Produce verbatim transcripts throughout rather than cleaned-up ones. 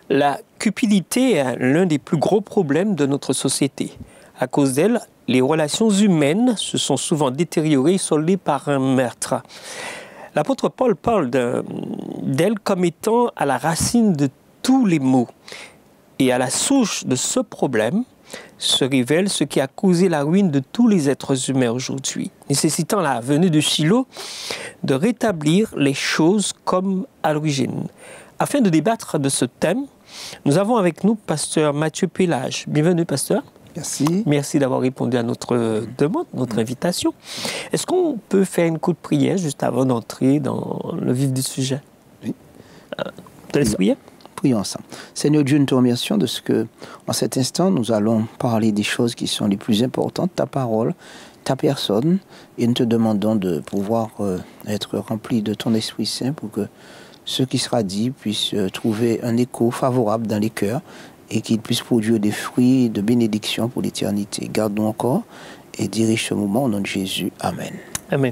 La cupidité est l'un des plus gros problèmes de notre société. À cause d'elle, les relations humaines se sont souvent détériorées, soldées par un meurtre. L'apôtre Paul parle d'elle comme étant à la racine de tous les maux. Et à la source de ce problème se révèle ce qui a causé la ruine de tous les êtres humains aujourd'hui, nécessitant la venue de Shiloh de rétablir les choses comme à l'origine. Afin de débattre de ce thème, nous avons avec nous pasteur Mathieu Pélage. Bienvenue, pasteur. Merci. Merci d'avoir répondu à notre demande, notre invitation. Est-ce qu'on peut faire une courte prière juste avant d'entrer dans le vif du sujet? Oui. Euh, te laisse prier? Prions ensemble. Seigneur Dieu, nous te remercions de ce que, en cet instant, nous allons parler des choses qui sont les plus importantes, ta parole, ta personne, et nous te demandons de pouvoir euh, être remplis de ton Esprit Saint pour que ce qui sera dit puisse euh, trouver un écho favorable dans les cœurs et qu'il puisse produire des fruits de bénédiction pour l'éternité. Garde-nous encore et dirige ce moment au nom de Jésus. Amen. Amen.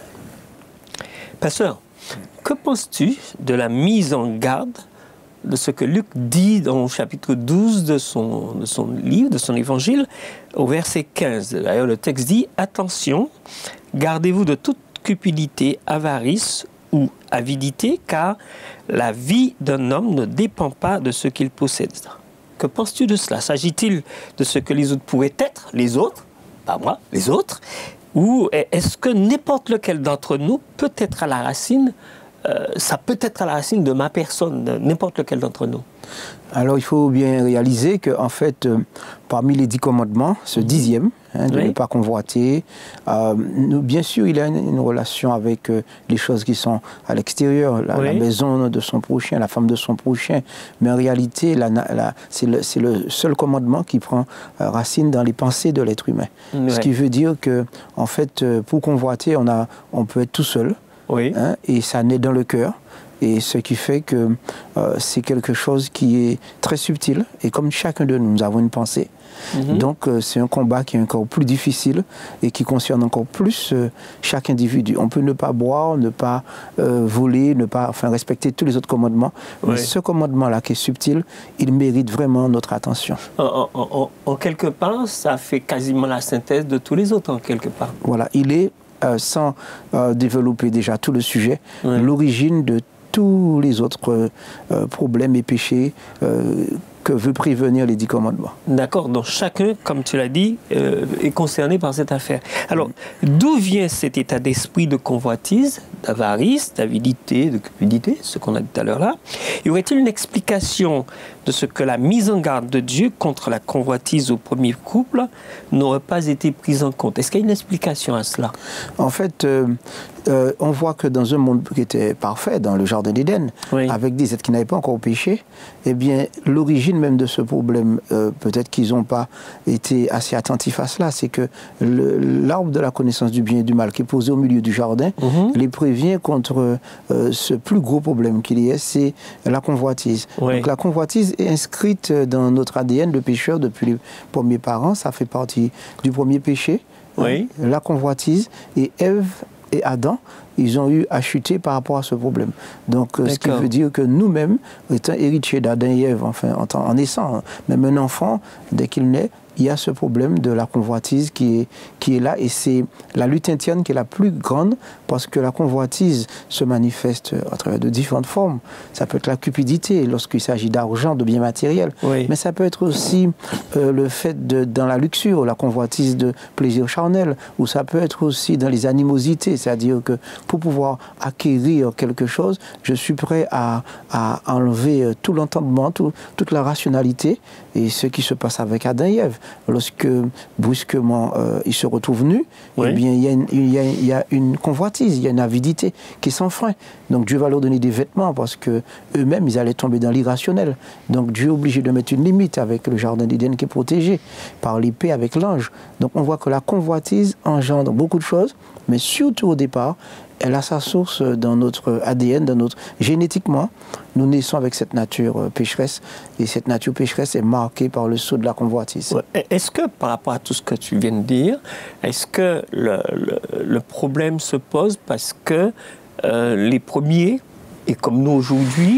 Pasteur, que penses-tu de la mise en garde de ce que Luc dit dans le chapitre douze de son, de son livre, de son évangile, au verset quinze. D'ailleurs, le texte dit « Attention, gardez-vous de toute cupidité, avarice ou avidité, car la vie d'un homme ne dépend pas de ce qu'il possède. » Que penses-tu de cela? S'agit-il de ce que les autres pourraient être, les autres, pas moi, les autres, ou est-ce que n'importe lequel d'entre nous peut être à la racine Euh, ça peut être à la racine de ma personne, n'importe lequel d'entre nous? Alors, il faut bien réaliser que, en fait, euh, parmi les dix commandements, ce dixième, hein, de oui. ne pas convoiter, euh, nous, bien sûr, il y a une, une relation avec euh, les choses qui sont à l'extérieur, la, oui. la maison de son prochain, la femme de son prochain, mais en réalité, la, la, c'est le, le seul commandement qui prend euh, racine dans les pensées de l'être humain. Oui. Ce qui veut dire que, en fait, euh, pour convoiter, on, a, on peut être tout seul. Oui. Hein, et ça naît dans le cœur, et ce qui fait que euh, c'est quelque chose qui est très subtil, et comme chacun de nous, nous avons une pensée, mm-hmm. donc euh, c'est un combat qui est encore plus difficile et qui concerne encore plus euh, chaque individu. On peut ne pas boire, ne pas euh, voler, ne pas enfin, respecter tous les autres commandements, oui. mais ce commandement-là qui est subtil, il mérite vraiment notre attention. En, en, en, en quelque part, ça fait quasiment la synthèse de tous les autres, en quelque part. Voilà, il est Euh, sans euh, développer déjà tout le sujet, oui. l'origine de tous les autres euh, problèmes et péchés euh, que veut prévenir les dix commandements. D'accord, donc chacun, comme tu l'as dit, euh, est concerné par cette affaire. Alors, oui. d'où vient cet état d'esprit de convoitise, d'avarice, d'avidité, de cupidité, ce qu'on a dit tout à l'heure là? Y aurait-il une explication de ce que la mise en garde de Dieu contre la convoitise au premier couple n'aurait pas été prise en compte? Est-ce qu'il y a une explication à cela? En fait, euh, euh, on voit que dans un monde qui était parfait, dans le jardin d'Éden, oui. avec des êtres qui n'avaient pas encore péché, eh bien, l'origine même de ce problème, euh, peut-être qu'ils n'ont pas été assez attentifs à cela, c'est que l'arbre de la connaissance du bien et du mal qui est posé au milieu du jardin, mm-hmm. les prévient contre euh, ce plus gros problème qu'il y ait, c'est la convoitise. Oui. Donc la convoitise est inscrite dans notre A D N de pécheur depuis les premiers parents, ça fait partie du premier péché, oui. hein, la convoitise, et Ève et Adam, ils ont eu à chuter par rapport à ce problème. Donc, ce qui veut dire que nous-mêmes, étant héritiers d'Adam et Ève, enfin, en, en naissant, même un enfant, dès qu'il naît, il y a ce problème de la convoitise qui est, qui est là, et c'est la lutte interne qui est la plus grande, parce que la convoitise se manifeste à travers de différentes formes. Ça peut être la cupidité lorsqu'il s'agit d'argent, de biens matériels, oui. mais ça peut être aussi euh, le fait de, dans la luxure, la convoitise de plaisir charnel, ou ça peut être aussi dans les animosités, c'est-à-dire que pour pouvoir acquérir quelque chose, je suis prêt à, à enlever tout l'entendement, tout, toute la rationalité, et ce qui se passe avec Adam et Ève. Lorsque brusquement euh, ils se retrouvent nus, oui. eh bien, il y, a une, il, y a, il y a une convoitise, il y a une avidité qui est sans frein. Donc Dieu va leur donner des vêtements parce qu'eux-mêmes, ils allaient tomber dans l'irrationnel. Donc Dieu est obligé de mettre une limite avec le jardin d'Éden qui est protégé par l'épée avec l'ange. Donc on voit que la convoitise engendre beaucoup de choses, mais surtout au départ, elle a sa source dans notre A D N, dans notre génétiquement. Nous naissons avec cette nature pécheresse, et cette nature pécheresse est marquée par le sceau de la convoitise. Ouais. Est-ce que, par rapport à tout ce que tu viens de dire, est-ce que le, le, le problème se pose parce que euh, les premiers, et comme nous aujourd'hui,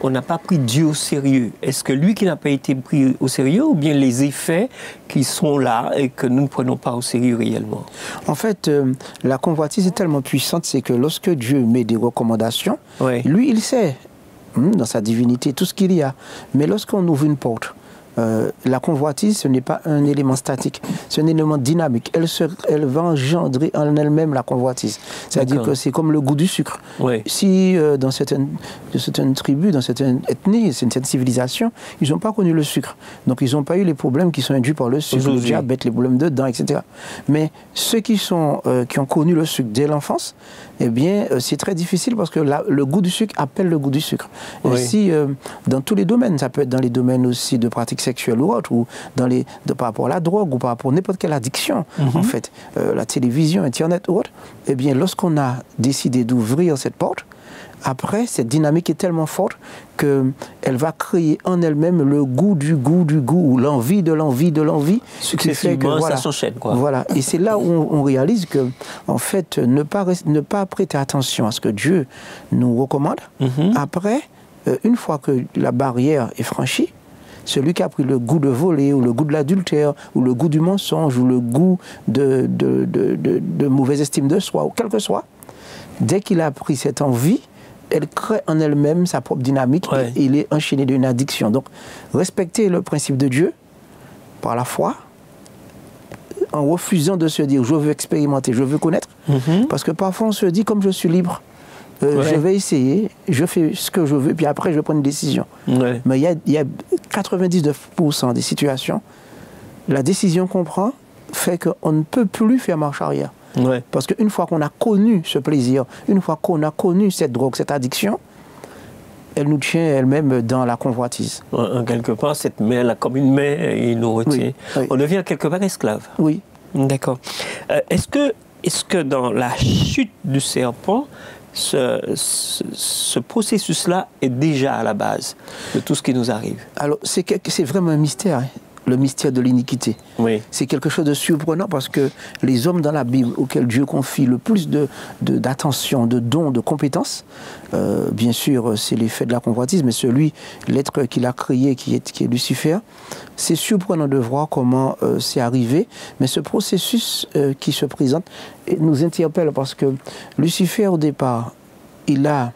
on n'a pas pris Dieu au sérieux. Est-ce que lui qui n'a pas été pris au sérieux ou bien les effets qui sont là et que nous ne prenons pas au sérieux réellement? En fait, euh, la convoitise est tellement puissante, c'est que lorsque Dieu met des recommandations, oui. lui, il sait, hum, dans sa divinité, tout ce qu'il y a. Mais lorsqu'on ouvre une porte, Euh, la convoitise, ce n'est pas un élément statique, c'est un élément dynamique. Elle, se, elle va engendrer en elle-même la convoitise. C'est-à-dire que c'est comme le goût du sucre. Oui. Si euh, dans certaines, de certaines tribus, dans certaines ethnies, certaines civilisations, ils n'ont pas connu le sucre. Donc ils n'ont pas eu les problèmes qui sont induits par le sucre, le diabète, les problèmes de dents, et cetera. Mais ceux qui, sont, euh, qui ont connu le sucre dès l'enfance, eh bien, euh, c'est très difficile parce que la, le goût du sucre appelle le goût du sucre. Oui. Ainsi, euh, dans tous les domaines, ça peut être dans les domaines aussi de pratique sexuelle ou autre, ou dans les, de, par rapport à la drogue, ou par rapport à n'importe quelle addiction, mm-hmm. en fait, euh, la télévision, Internet ou autre, eh bien, lorsqu'on a décidé d'ouvrir cette porte, après, cette dynamique est tellement forte qu'elle va créer en elle-même le goût du goût du goût, ou l'envie de l'envie de l'envie. Successivement, voilà, ça s'enchaîne, quoi. Voilà. Et c'est là où on, on réalise que, en fait, ne pas, ne pas prêter attention à ce que Dieu nous recommande, mm-hmm. après, euh, une fois que la barrière est franchie, celui qui a pris le goût de voler, ou le goût de l'adultère, ou le goût du mensonge, ou le goût de, de, de, de, de mauvaise estime de soi, ou quel que soit, dès qu'il a pris cette envie, elle crée en elle-même sa propre dynamique, ouais. et il est enchaîné d'une addiction. Donc, respecter le principe de Dieu par la foi, en refusant de se dire « je veux expérimenter, je veux connaître mm-hmm. », parce que parfois on se dit « comme je suis libre, Euh, ouais. je vais essayer, je fais ce que je veux, puis après je vais prendre une décision. Ouais. » Mais il y a, y a quatre-vingt-dix-neuf pour cent des situations, la décision qu'on prend fait qu'on ne peut plus faire marche arrière. Ouais. Parce qu'une fois qu'on a connu ce plaisir, une fois qu'on a connu cette drogue, cette addiction, elle nous tient elle-même dans la convoitise. En quelque part, cette main, là, comme une main, il nous retient. Oui. Oui. On devient quelque part esclave. Oui. D'accord. Euh, est-ce que, est-ce que dans la chute du serpent, Ce, ce, ce processus-là est déjà à la base de tout ce qui nous arrive? Alors, c'est, c'est vraiment un mystère, hein, le mystère de l'iniquité. Oui. C'est quelque chose de surprenant parce que les hommes dans la Bible auxquels Dieu confie le plus de, de, d'attention, de dons, de compétences, euh, bien sûr, c'est l'effet de la convoitise, mais celui, l'être qu'il a créé, qui est, qui est Lucifer, c'est surprenant de voir comment euh, c'est arrivé, mais ce processus euh, qui se présente nous interpelle parce que Lucifer, au départ, il a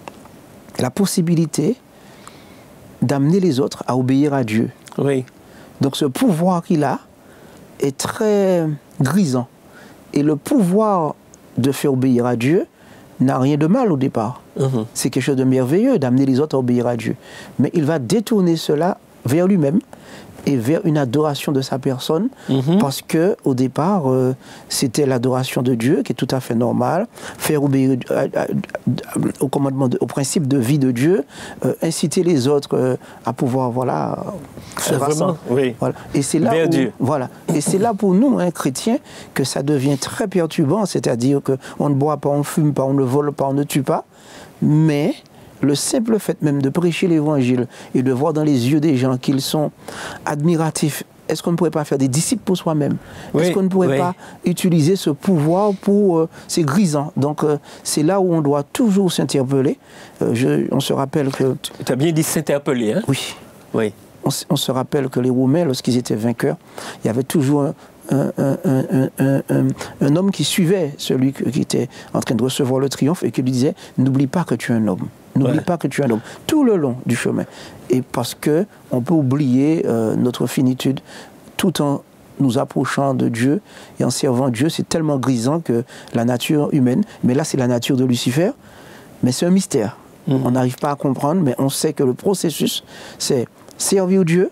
la possibilité d'amener les autres à obéir à Dieu. Oui. Donc ce pouvoir qu'il a est très grisant. Et le pouvoir de faire obéir à Dieu n'a rien de mal au départ. Mm-hmm. C'est quelque chose de merveilleux d'amener les autres à obéir à Dieu. Mais il va détourner cela vers lui-même et vers une adoration de sa personne, mm-hmm. parce que au départ, euh, c'était l'adoration de Dieu qui est tout à fait normale, faire obéir à, à, à, au commandement, de, au principe de vie de Dieu, euh, inciter les autres euh, à pouvoir, voilà, se rassembler. Oui. Voilà. Et c'est là, où, Dieu. Voilà. Et c'est là pour nous, hein, chrétiens, que ça devient très perturbant, c'est-à-dire que on ne boit pas, on ne fume pas, on ne vole pas, on ne tue pas, mais le simple fait même de prêcher l'évangile et de voir dans les yeux des gens qu'ils sont admiratifs, est-ce qu'on ne pourrait pas faire des disciples pour soi-même? Oui, est-ce qu'on ne pourrait oui. pas utiliser ce pouvoir pour... Euh, c'est grisant. Donc euh, c'est là où on doit toujours s'interpeller. Euh, je, on se rappelle que... Tu as bien dit s'interpeller, hein? Oui. Oui. On, on se rappelle que les Romains, lorsqu'ils étaient vainqueurs, il y avait toujours un, un, un, un, un, un, un homme qui suivait celui qui était en train de recevoir le triomphe et qui lui disait « N'oublie pas que tu es un homme. N'oublie ouais. pas que tu es un homme. » Tout le long du chemin. Et parce qu'on peut oublier euh, notre finitude tout en nous approchant de Dieu et en servant Dieu, c'est tellement grisant que la nature humaine, mais là c'est la nature de Lucifer, mais c'est un mystère. Mmh. On n'arrive pas à comprendre, mais on sait que le processus, c'est servir Dieu,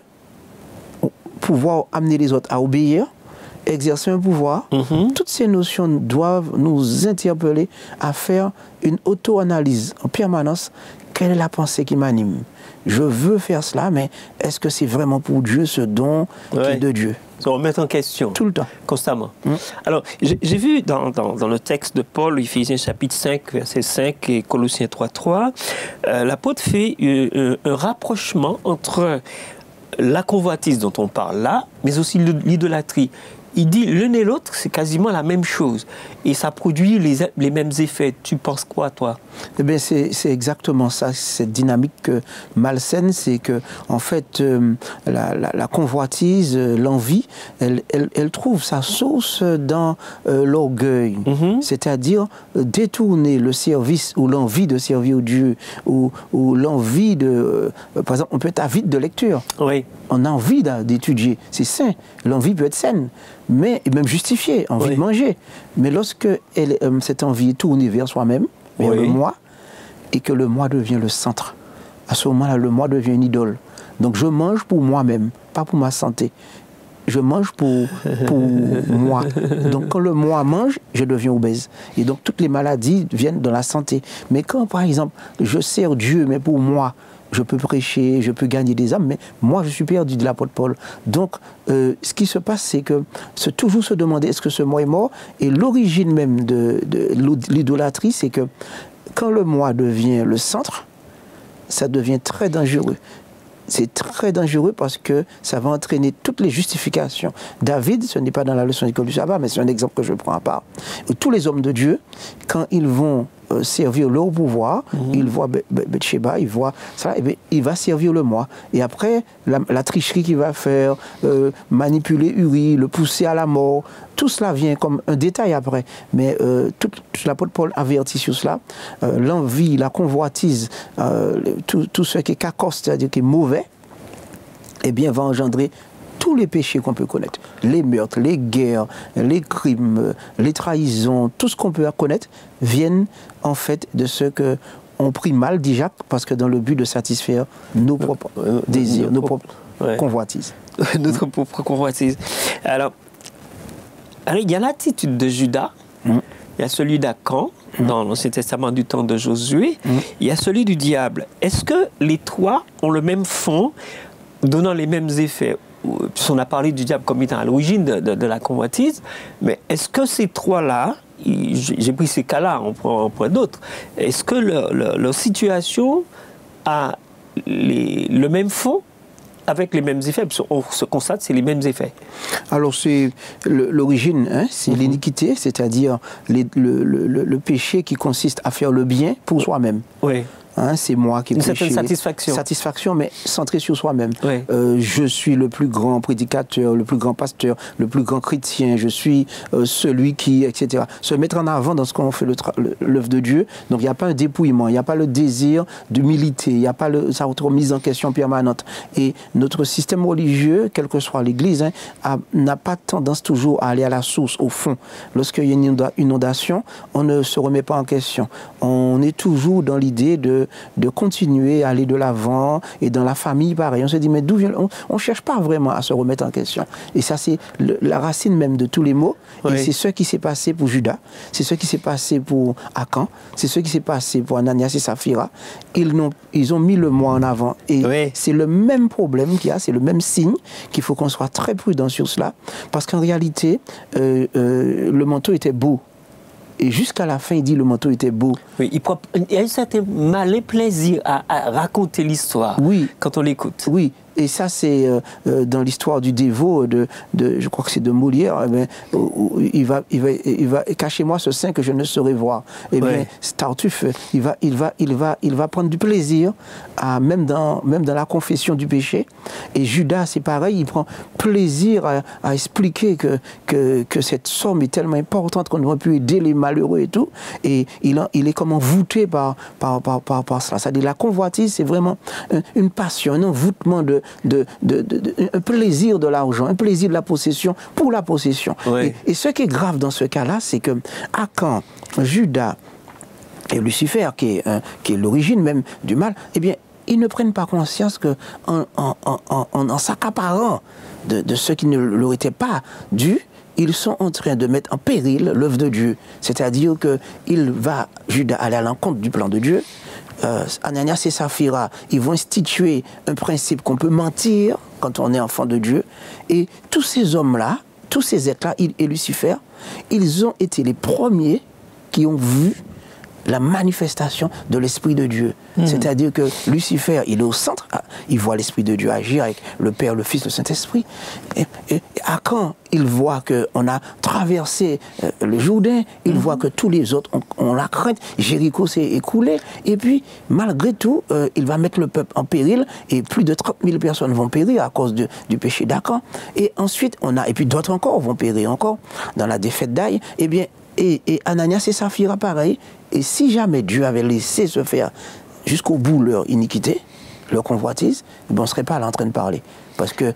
pouvoir amener les autres à obéir, exercer un pouvoir. Mm-hmm. Toutes ces notions doivent nous interpeller à faire une auto-analyse en permanence. Quelle est la pensée qui m'anime? Je veux faire cela, mais est-ce que c'est vraiment pour Dieu ce don ouais. qui est de Dieu? On remet en question. Tout le temps. Constamment. Mm. Alors, j'ai, j'ai vu dans, dans, dans le texte de Paul, Éphésiens chapitre cinq, verset cinq et Colossiens trois, trois, euh, l'apôtre fait euh, un rapprochement entre la convoitise dont on parle là, mais aussi l'idolâtrie. il dit l'un et l'autre, c'est quasiment la même chose. Et ça produit les, les mêmes effets. Tu penses quoi, toi? Eh bien, c'est exactement ça, cette dynamique malsaine, c'est que, en fait, euh, la, la, la convoitise, l'envie, elle, elle, elle trouve sa source dans euh, l'orgueil. Mm-hmm. C'est-à-dire euh, détourner le service ou l'envie de servir Dieu, ou, ou l'envie de... Euh, par exemple, on peut être avide de lecture. Oui. On a envie d'étudier, c'est sain. L'envie peut être saine, mais même justifiée, envie oui. de manger. Mais lorsque elle, euh, cette envie est tournée vers soi-même, vers oui. le moi, et que le moi devient le centre, à ce moment-là, le moi devient une idole. Donc je mange pour moi-même, pas pour ma santé. Je mange pour, pour moi. Donc quand le moi mange, je deviens obèse. Et donc toutes les maladies viennent de la santé. Mais quand, par exemple, je sers Dieu, mais pour moi, je peux prêcher, je peux gagner des âmes, mais moi, je suis perdu, de l'apôtre Paul. Donc, euh, ce qui se passe, c'est que c'est toujours se demander, est-ce que ce moi est mort? Et l'origine même de, de l'idolâtrie, c'est que quand le moi devient le centre, ça devient très dangereux. C'est très dangereux parce que ça va entraîner toutes les justifications. David, ce n'est pas dans la leçon d'école du sabbat, mais c'est un exemple que je prends à part. Tous les hommes de Dieu, quand ils vont euh, servir leur pouvoir, mmh. ils voient Bathsheba, ils voient ça, et bien, il va servir le moi. Et après, la, la tricherie qu'il va faire, euh, manipuler Uri, le pousser à la mort, tout cela vient comme un détail après. Mais euh, tout, tout l'apôtre Paul avertit sur cela. Euh, L'envie, la convoitise, euh, tout, tout ce qui est cacoste, c'est-à-dire qui est mauvais, eh bien, va engendrer tous les péchés qu'on peut connaître. Les meurtres, les guerres, les crimes, les trahisons, tout ce qu'on peut connaître viennent en fait de ce que on prie mal, dit Jacques, parce que dans le but de satisfaire nos propres euh, désirs, nos, nos propres ouais. convoitises. Notre propre convoitise. Alors, il y a l'attitude de Judas, mmh. il y a celui d'Acan, mmh. dans l'Ancien Testament du temps de Josué, mmh. il y a celui du diable. Est-ce que les trois ont le même fond, donnant les mêmes effets? On a parlé du diable comme étant à l'origine de, de, de la convoitise, mais est-ce que ces trois-là, j'ai pris ces cas-là, on prend, prend d'autres, est-ce que leur, leur, leur situation a les, le même fond avec les mêmes effets? On se constate, c'est les mêmes effets. Alors, c'est l'origine, hein, c'est mm-hmm. l'iniquité, c'est-à-dire le, le, le, le péché qui consiste à faire le bien pour soi-même. Oui. Hein, c'est moi qui ai Une péché. certaine satisfaction. Satisfaction, mais centrée sur soi-même. Oui. Euh, je suis le plus grand prédicateur, le plus grand pasteur, le plus grand chrétien, je suis euh, celui qui, et cetera. Se mettre en avant dans ce qu'on fait l'œuvre de Dieu. Donc il n'y a pas un dépouillement, il n'y a pas le désir d'humilité, il n'y a pas le, sa remise en question permanente. Et notre système religieux, quelle que soit l'Église, hein, n'a pas tendance toujours à aller à la source, au fond. Lorsqu'il y a une inondation, on ne se remet pas en question. On est toujours dans l'idée de de continuer à aller de l'avant, et dans la famille pareil, on se dit mais d'où vient, on ne cherche pas vraiment à se remettre en question, et ça c'est la racine même de tous les maux. Oui. Et c'est ce qui s'est passé pour Judas, c'est ce qui s'est passé pour Acan, c'est ce qui s'est passé pour Ananias et Saphira. Ils ont, ils ont mis le moi en avant, et oui. c'est le même problème qu'il y a, c'est le même signe, qu'il faut qu'on soit très prudent sur cela, parce qu'en réalité euh, euh, le manteau était beau. Et jusqu'à la fin, il dit le manteau était beau. Oui, il, il y a un certain malin plaisir à, à raconter l'histoire oui. quand on l'écoute. Oui, et ça c'est euh, dans l'histoire du dévot, de, de, je crois que c'est de Molière, eh bien, où, où il, va, il, va, il va cachez-moi ce sein que je ne saurais voir. Et eh bien, oui. Tartuffe, il va, il, va, il, va, il va prendre du plaisir, à, même, dans, même dans la confession du péché. Et Judas, c'est pareil, il prend plaisir à, à expliquer que, que, que cette somme est tellement importante qu'on aurait pu aider les malheureux et tout. Et il, a, il est comme envoûté par, par, par, par, par cela. C'est-à-dire la convoitise, c'est vraiment une passion, un envoûtement de De, de, de, de, un plaisir de l'argent, un plaisir de la possession pour la possession. Oui. Et, et ce qui est grave dans ce cas-là, c'est que Acan, Judas et Lucifer, qui est, euh, qui est l'origine même du mal, eh bien, ils ne prennent pas conscience qu'en en, en, en, en, en s'accaparant de, de ce qui ne leur était pas dû, ils sont en train de mettre en péril l'œuvre de Dieu. C'est-à-dire qu'il va, Judas, aller à l'encontre du plan de Dieu. Euh, Ananias et Saphira, ils vont instituer un principe qu'on peut mentir quand on est enfant de Dieu. Et tous ces hommes-là, tous ces êtres-là, et Lucifer, ils ont été les premiers qui ont vu la manifestation de l'Esprit de Dieu. Mmh. C'est-à-dire que Lucifer, il est au centre, il voit l'Esprit de Dieu agir avec le Père, le Fils, le Saint-Esprit. Et, et, et à quand il voit qu'on a traversé euh, le Jourdain, il mmh. voit que tous les autres ont, ont la crainte, Jéricho s'est écoulé, et puis malgré tout, euh, il va mettre le peuple en péril, et plus de trente mille personnes vont périr à cause de, du péché d'Akan. Et ensuite, on a, et puis d'autres encore vont périr encore dans la défaite d'Aï. Eh bien, et, et Ananias et Saphira, pareil. Et si jamais Dieu avait laissé se faire jusqu'au bout leur iniquité, leur convoitise, on ne serait pas là en train de parler. Parce que...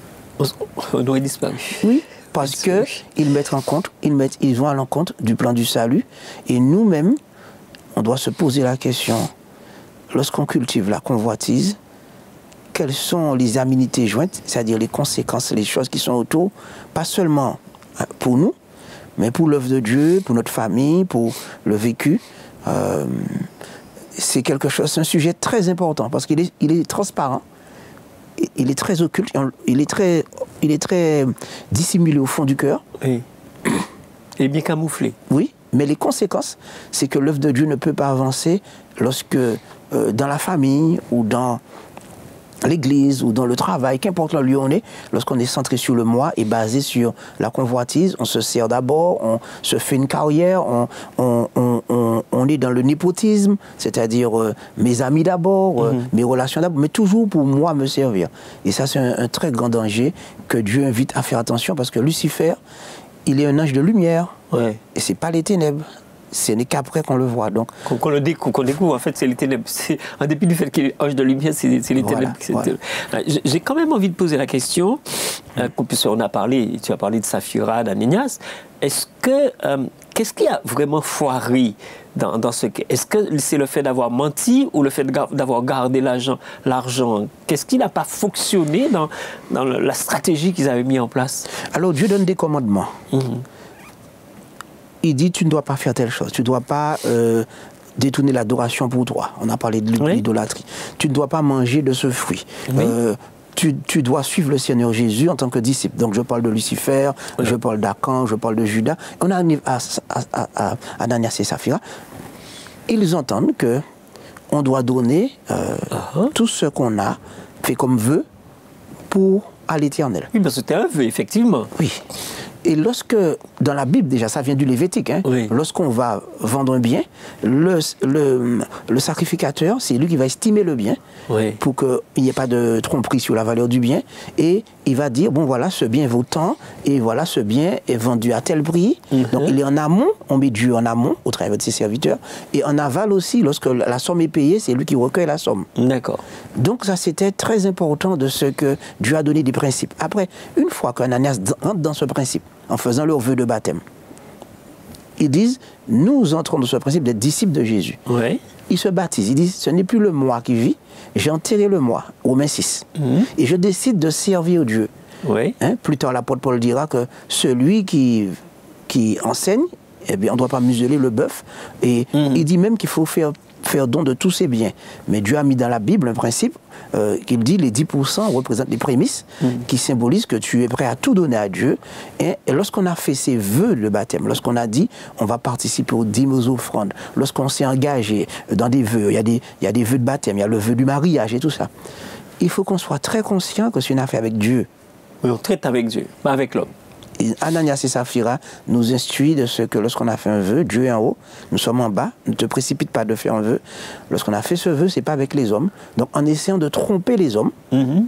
On aurait disparu. Oui, parce qu'ils mettent en compte, ils, mettent, ils vont à l'encontre du plan du salut. Et nous-mêmes, on doit se poser la question, lorsqu'on cultive la convoitise, quelles sont les aménités jointes, c'est-à-dire les conséquences, les choses qui sont autour, pas seulement pour nous, mais pour l'œuvre de Dieu, pour notre famille, pour le vécu. Euh, c'est quelque chose, c'est un sujet très important parce qu'il est, il est transparent, il est très occulte, il est très, il est très dissimulé au fond du cœur. Oui. Et bien camouflé. Oui, mais les conséquences, c'est que l'œuvre de Dieu ne peut pas avancer lorsque euh, dans la famille ou dans l'église ou dans le travail, qu'importe le lieu où on est, lorsqu'on est centré sur le moi et basé sur la convoitise, on se sert d'abord, on se fait une carrière, on, on, on, on, on est dans le népotisme, c'est-à-dire euh, mes amis d'abord, euh, mm-hmm. mes relations d'abord, mais toujours pour moi me servir. Et ça, c'est un, un très grand danger que Dieu invite à faire attention parce que Lucifer, il est un ange de lumière. Ouais. Et ce n'est pas les ténèbres. Ce n'est qu'après qu'on le voit. Donc, qu'on, qu'on le découvre, qu'on découvre, en fait, c'est les ténèbres. C'est, en dépit du fait qu'il est ange de lumière, c'est, c'est les voilà, ténèbres. voilà. J'ai quand même envie de poser la question, euh, puisqu'on a parlé, tu as parlé de Saphira, d'Ananias. Est-ce que, euh, qu'est-ce qui a vraiment foiré dans, dans ce cas? Est-ce que c'est le fait d'avoir menti ou le fait d'avoir gardé l'argent, l'argent? Qu'est-ce qui n'a pas fonctionné dans, dans la stratégie qu'ils avaient mis en place? Alors, Dieu donne des commandements. Mm-hmm. Il dit, tu ne dois pas faire telle chose, tu ne dois pas euh, détourner l'adoration pour toi. On a parlé de l'idolâtrie. Oui. Tu ne dois pas manger de ce fruit. Oui. Euh, tu, tu dois suivre le Seigneur Jésus en tant que disciple. Donc je parle de Lucifer, oui. je parle d'Akan, je parle de Judas. On arrive à, à, à, à Ananias et Saphira. Ils entendent qu'on doit donner euh, uh-huh. tout ce qu'on a fait comme vœu pour à l'Éternel. Oui, parce que c'était un vœu, effectivement. Oui. Et lorsque, dans la Bible déjà, ça vient du Lévitique, hein, oui. lorsqu'on va vendre un bien, le, le, le sacrificateur, c'est lui qui va estimer le bien oui. pour qu'il n'y ait pas de tromperie sur la valeur du bien. Et il va dire, bon voilà, ce bien vaut tant, et voilà, ce bien est vendu à tel prix. Mm-hmm. Donc il est en amont, on met Dieu en amont, au travers de ses serviteurs. Et en aval aussi, lorsque la somme est payée, c'est lui qui recueille la somme. D'accord. Donc ça, c'était très important de ce que Dieu a donné des principes. Après, une fois qu'Ananias rentre dans ce principe, en faisant leur vœu de baptême, ils disent, nous entrons dans ce principe d'être disciples de Jésus. Oui. Ils se baptisent, ils disent, ce n'est plus le moi qui vit, j'ai enterré le moi, Romains six. Mmh. Et je décide de servir Dieu. Oui. Hein? Plus tard, l'apôtre Paul dira que celui qui, qui enseigne, eh bien, on ne doit pas museler le bœuf. Et mmh. il dit même qu'il faut faire, faire don de tous ses biens. Mais Dieu a mis dans la Bible un principe euh, qu'il dit les dix pour cent représentent les prémices, mmh. qui symbolisent que tu es prêt à tout donner à Dieu. Et, et lorsqu'on a fait ces vœux de baptême, lorsqu'on a dit on va participer aux dîmes, aux offrandes, lorsqu'on s'est engagé dans des vœux, il y a des, il y a des vœux de baptême, il y a le vœu du mariage et tout ça, il faut qu'on soit très conscient que c'est une affaire avec Dieu. Oui, on traite avec Dieu, pas avec l'homme. Et Ananias et Saphira nous instruit de ce que lorsqu'on a fait un vœu, Dieu est en haut, nous sommes en bas, ne te précipite pas de faire un vœu. Lorsqu'on a fait ce vœu, c'est pas avec les hommes. Donc en essayant de tromper les hommes, mm-hmm.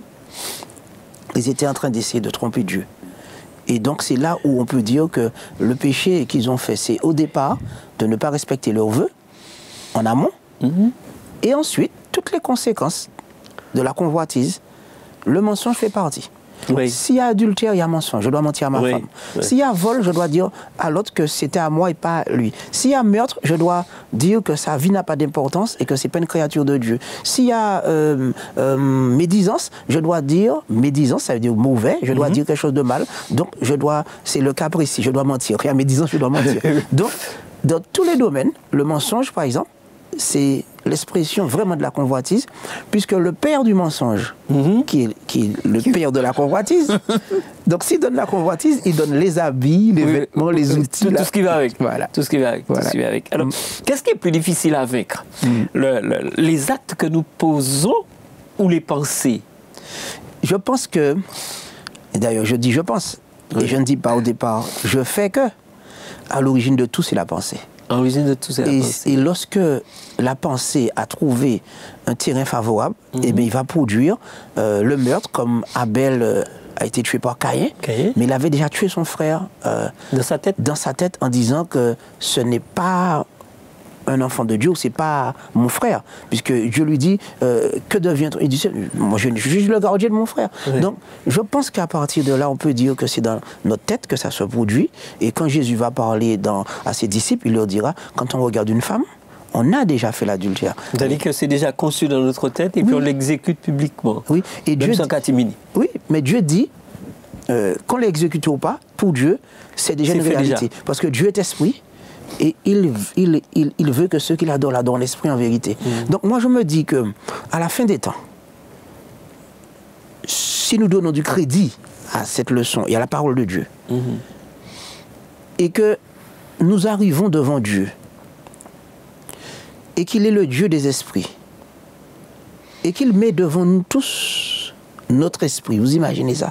ils étaient en train d'essayer de tromper Dieu. Et donc c'est là où on peut dire que le péché qu'ils ont fait, c'est au départ de ne pas respecter leurs vœux en amont, mm-hmm. et ensuite toutes les conséquences de la convoitise, le mensonge fait partie. Oui. S'il y a adultère, il y a mensonge, je dois mentir à ma oui. femme. Oui. S'il y a vol, je dois dire à l'autre que c'était à moi et pas à lui. S'il y a meurtre, je dois dire que sa vie n'a pas d'importance et que ce n'est pas une créature de Dieu. S'il y a euh, euh, médisance, je dois dire, médisance, ça veut dire mauvais, je dois mm-hmm. dire quelque chose de mal. Donc, je dois, c'est le cas précis, je dois mentir. Il y a médisance, je dois mentir. Donc, dans tous les domaines, le mensonge, par exemple, c'est l'expression vraiment de la convoitise, puisque le père du mensonge, mm-hmm. qui, est, qui est le père de la convoitise, donc s'il donne la convoitise, il donne les habits, les oui, vêtements, les outils. Tout, tout ce qui va avec. Voilà. Tout ce qui va avec. Voilà. Tout ce qui va avec. Alors, mm. qu'est-ce qui est plus difficile à vaincre? mm. le, le, Les actes que nous posons ou les pensées? Je pense que, et d'ailleurs je dis je pense, oui. et je ne dis pas au départ, je fais que, à l'origine de tout c'est la pensée. À l'origine de tout c'est la et, pensée. Et lorsque la pensée a trouvé un terrain favorable, mm-hmm. eh bien, il va produire euh, le meurtre, comme Abel euh, a été tué par Caïn, Caïn, mais il avait déjà tué son frère euh, dans sa tête, dans sa tête en disant que ce n'est pas un enfant de Dieu, c'est pas mon frère, puisque Dieu lui dit euh, que devient-on? Il dit moi je, je suis le gardien de mon frère. Oui. Donc je pense qu'à partir de là on peut dire que c'est dans notre tête que ça se produit, et quand Jésus va parler dans, à ses disciples, il leur dira quand on regarde une femme, on a déjà fait l'adultère. C'est-à-dire que c'est déjà conçu dans notre tête et oui. puis on l'exécute publiquement. Oui, et Dieu sans catimini. Oui, mais Dieu dit euh, qu'on l'exécute ou pas, pour Dieu, c'est déjà une réalité. Déjà. Parce que Dieu est esprit. Et il, il, il, il veut que ceux qui l'adorent l'adorent l'esprit en vérité. Mmh. Donc moi je me dis que à la fin des temps, si nous donnons du crédit à cette leçon et à la parole de Dieu, mmh. et que nous arrivons devant Dieu, et qu'il est le Dieu des esprits, et qu'il met devant nous tous notre esprit, vous imaginez ça?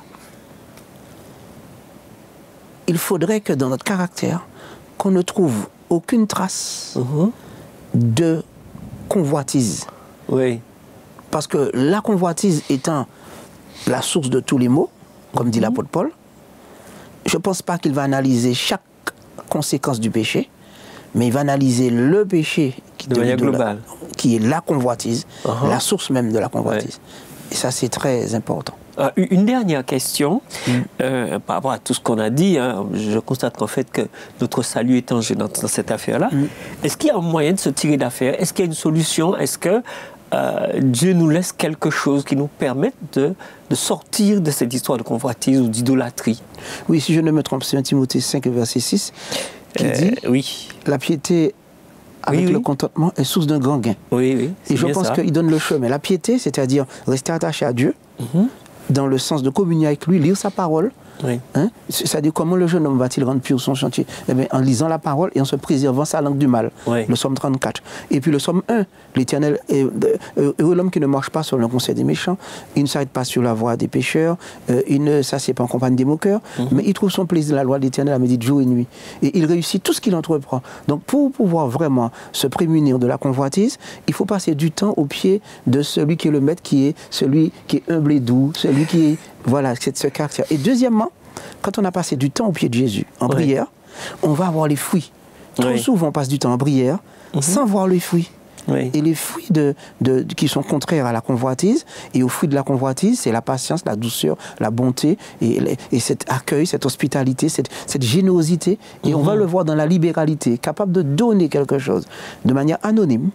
Il faudrait que dans notre caractère, qu'on ne trouve aucune trace mmh. de convoitise. Oui. Parce que la convoitise étant la source de tous les maux, comme mmh. dit l'apôtre Paul, je ne pense pas qu'il va analyser chaque conséquence du péché, mais il va analyser le péché qui, de manière globale. La, qui est la convoitise, uh-huh. la source même de la convoitise. Ouais. Et ça, c'est très important. Euh, une dernière question, mm. euh, par rapport à tout ce qu'on a dit, hein, je constate qu'en fait que notre salut est en jeu dans, dans cette affaire-là. Mm. Est-ce qu'il y a un moyen de se tirer d'affaire? Est-ce qu'il y a une solution? Est-ce que euh, Dieu nous laisse quelque chose qui nous permette de, de sortir de cette histoire de convoitise ou d'idolâtrie? Oui, si je ne me trompe, c'est un Timothée cinq, verset six, qui euh, dit oui. La piété avec oui, oui. le contentement est source d'un grand gain. Oui, oui. Et je pense qu'il donne le chemin. La piété, c'est-à-dire rester attaché à Dieu, mm-hmm. dans le sens de communier avec lui, lire sa parole. Oui. Hein? C'est-à-dire comment le jeune homme va-t-il rendre pur son chantier? Eh bien, en lisant la parole et en se préservant sa langue du mal. Oui. Le psaume trente-quatre. Et puis le psaume un, l'Éternel est heureux l'homme qui ne marche pas sur le conseil des méchants, il ne s'arrête pas sur la voie des pécheurs, euh, il ne s'assied pas en compagnie des moqueurs, mm-hmm. mais il trouve son plaisir dans la loi de l'Éternel à méditer jour et nuit. Et il réussit tout ce qu'il entreprend. Donc pour pouvoir vraiment se prémunir de la convoitise, il faut passer du temps au pied de celui qui est le maître, qui est celui qui est humble et doux, celui qui est, voilà, c'est ce caractère. Et deuxièmement, quand on a passé du temps au pied de Jésus, en oui. prière, on va avoir les fruits. Trop oui. souvent, on passe du temps en prière mm-hmm. sans voir les fruits. Oui. Et les fruits de, de, de, qui sont contraires à la convoitise, et aux fruits de la convoitise, c'est la patience, la douceur, la bonté, et, et cet accueil, cette hospitalité, cette, cette générosité. Et mm-hmm. on va le voir dans la libéralité, capable de donner quelque chose de manière anonyme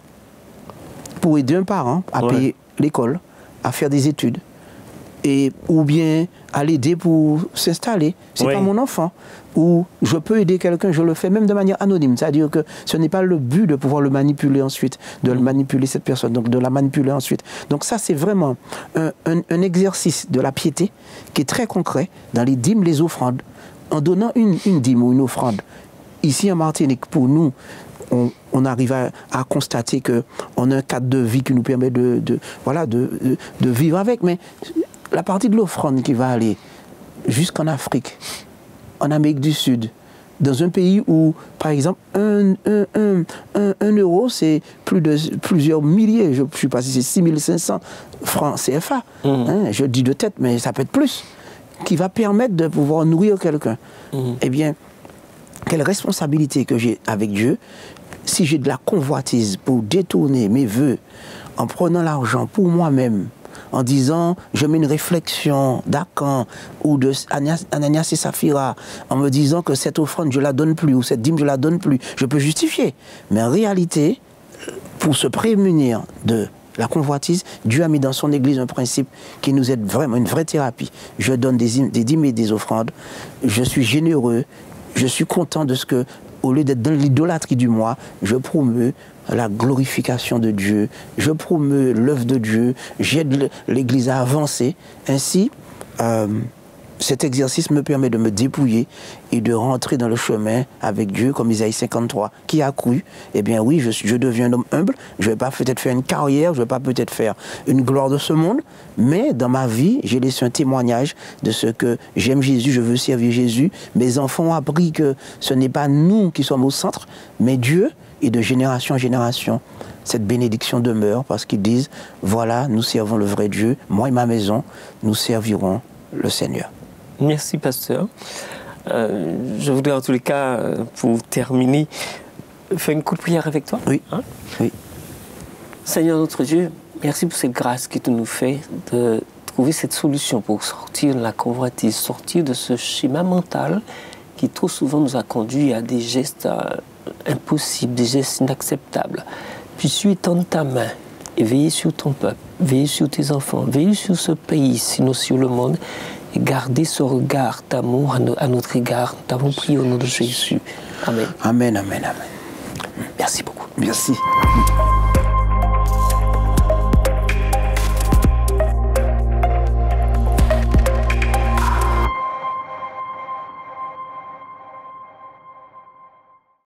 pour aider un parent à ouais. payer l'école, à faire des études. Et, ou bien à l'aider pour s'installer. C'est oui. pas mon enfant. Ou je peux aider quelqu'un, je le fais même de manière anonyme. C'est-à-dire que ce n'est pas le but de pouvoir le manipuler ensuite, de le manipuler cette personne, donc de la manipuler ensuite. Donc ça, c'est vraiment un, un, un exercice de la piété qui est très concret dans les dîmes, les offrandes. En donnant une, une dîme ou une offrande, ici en Martinique, pour nous, on, on arrive à, à constater qu'on a un cadre de vie qui nous permet de, de, voilà, de, de, de vivre avec. Mais la partie de l'offrande qui va aller jusqu'en Afrique, en Amérique du Sud, dans un pays où, par exemple, un, un, un, un, un euro, c'est plus de, plusieurs milliers, je ne sais pas si c'est six mille cinq cents francs C F A, mmh. hein, je dis de tête, mais ça peut être plus, qui va permettre de pouvoir nourrir quelqu'un. Mmh. Eh bien, quelle responsabilité que j'ai avec Dieu, si j'ai de la convoitise pour détourner mes vœux en prenant l'argent pour moi-même, en disant, je mets une réflexion d'Akan ou de Ananias et Saphira, en me disant que cette offrande, je ne la donne plus, ou cette dîme, je ne la donne plus. Je peux justifier. Mais en réalité, pour se prémunir de la convoitise, Dieu a mis dans son Église un principe qui nous aide vraiment, une vraie thérapie. Je donne des, des dîmes et des offrandes, je suis généreux, je suis content de ce que, au lieu d'être dans l'idolâtrie du moi, je promeus la glorification de Dieu, je promeux l'œuvre de Dieu, j'aide l'Église à avancer. Ainsi, euh, cet exercice me permet de me dépouiller et de rentrer dans le chemin avec Dieu, comme Isaïe cinquante-trois, qui a cru. Eh bien oui, je, je deviens un homme humble, je ne vais pas peut-être faire une carrière, je ne vais pas peut-être faire une gloire de ce monde, mais dans ma vie, j'ai laissé un témoignage de ce que j'aime Jésus, je veux servir Jésus. Mes enfants ont appris que ce n'est pas nous qui sommes au centre, mais Dieu, et de génération en génération, cette bénédiction demeure parce qu'ils disent, voilà, nous servons le vrai Dieu, moi et ma maison, nous servirons le Seigneur. Merci, pasteur. Euh, je voudrais en tous les cas, pour terminer, faire une courte prière avec toi. Oui. Hein? Oui. Seigneur notre Dieu, merci pour cette grâce que tu nous fais de trouver cette solution pour sortir de la convoitise, sortir de ce schéma mental qui trop souvent nous a conduit à des gestes euh, impossibles, des gestes inacceptables. Puisses-tu étendre ta main et veiller sur ton peuple, veiller sur tes enfants, veiller sur ce pays, sinon sur le monde, et garder ce regard d'amour à, no à notre égard. Nous t'avons prié au nom de Jésus. Amen. Amen, amen, amen. Merci beaucoup. Merci.